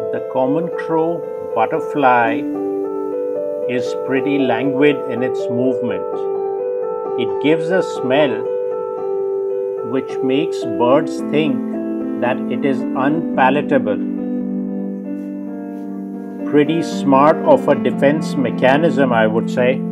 The common crow butterfly is pretty languid in its movement. It gives a smell which makes birds think that it is unpalatable. Pretty smart of a defense mechanism, I would say.